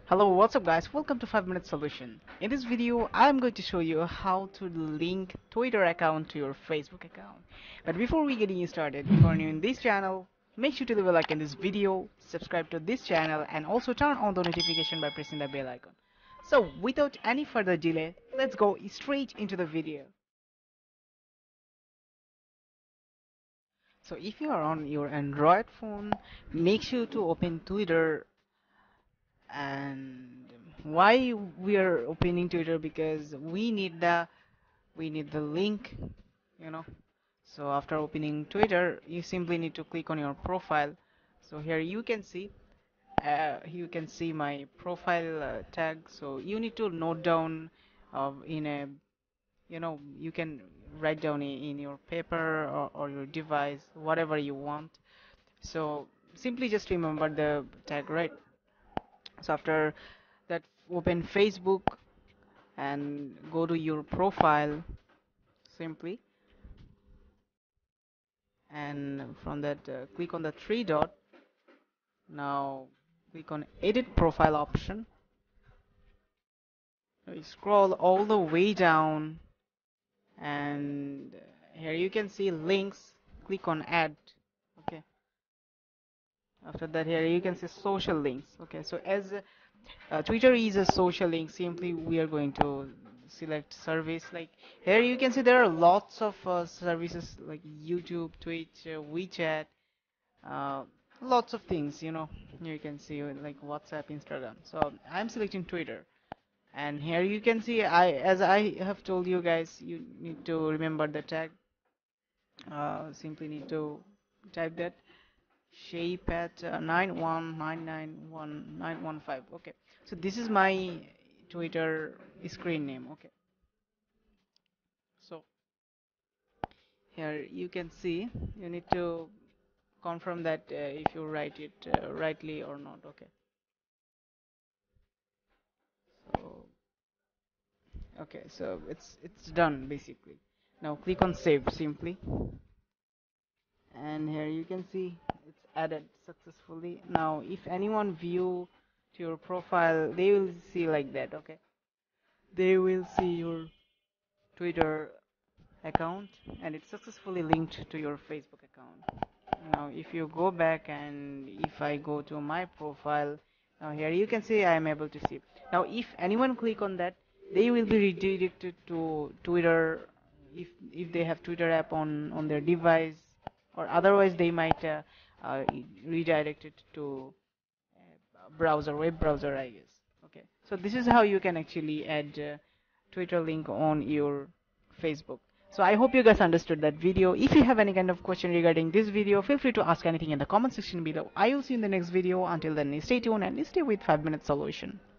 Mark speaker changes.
Speaker 1: Hello, what's up guys? Welcome to 5 Minute Solution. In this video, I'm going to show you how to link Twitter account to your Facebook account. But before we getting started, if you're new in this channel, make sure to leave a like in this video, subscribe to this channel, and also turn on the notification by pressing the bell icon. So without any further delay, let's go straight into the video. So if you are on your Android phone, make sure to open Twitter. And why we are opening Twitter? Because we need the link, you know. So after opening Twitter, you simply need to click on your profile. So here you can see my profile tag. So you need to note down in a, you can write down in your paper, or your device, whatever you want. So simply just remember the tag, right? So after that, open Facebook and go to your profile simply, and from that click on the three dot. Now click on edit profile option. You scroll all the way down, and here you can see links. Click on add. Okay, after that, here you can see social links. Okay, so as Twitter is a social link, simply we are going to select service. Like here you can see there are lots of services like YouTube, Twitch, WeChat, uh, lots of things, you can see like WhatsApp, Instagram. So I'm selecting Twitter, and here you can see, as I have told you guys, you need to remember the tag. Simply need to type that shape at 919911915. Okay, so this is my Twitter screen name. Okay, so here you can see, you need to confirm that if you write it rightly or not. Okay, so so it's done basically. Now click on save simply, and here you can see it's added successfully. Now if anyone view to your profile, they will see like that. Okay, they will see your Twitter account, and it's successfully linked to your Facebook account. Now if you go back, and if I go to my profile, now here you can see I am able to see. Now if anyone click on that, they will be redirected to Twitter, if they have Twitter app on their device, or otherwise they might uh, redirect it to browser, web browser, I guess. Okay, so this is how you can actually add Twitter link on your Facebook. So I hope you guys understood that video. If you have any kind of question regarding this video, feel free to ask anything in the comment section below. I will see you in the next video. Until then, stay tuned and stay with 5 Minute Solution.